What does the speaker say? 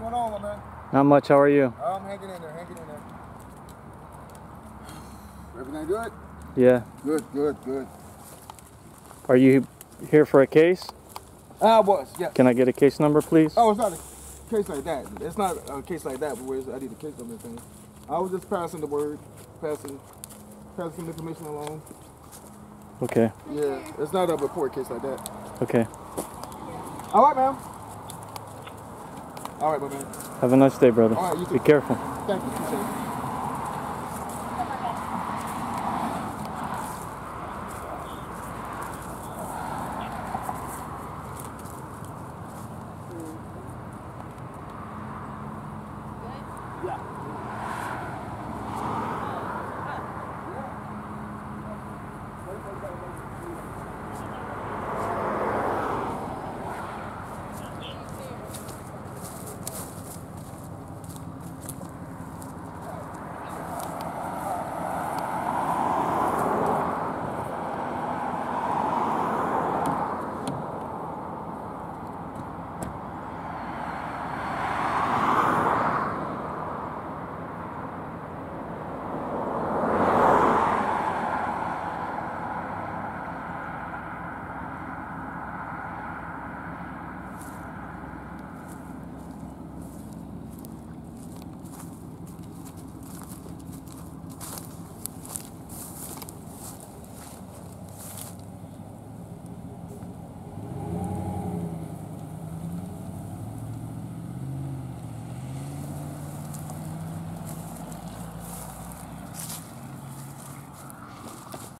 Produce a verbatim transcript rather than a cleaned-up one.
going on, my man? Not much. How are you? I'm hanging in there, hanging in there. Everything good? Yeah. Good, good, good. Are you here for a case? I was, yes. Can I get a case number, please? Oh, it's not a case like that. It's not a case like that, but where I need a case number thing. I was just passing the word, passing, passing some information along. Okay. Yeah, it's not a report case like that. Okay. All right, ma'am. All right, my man. Have a nice day, brother. All right, you too. Be careful. Thank you. Appreciate it.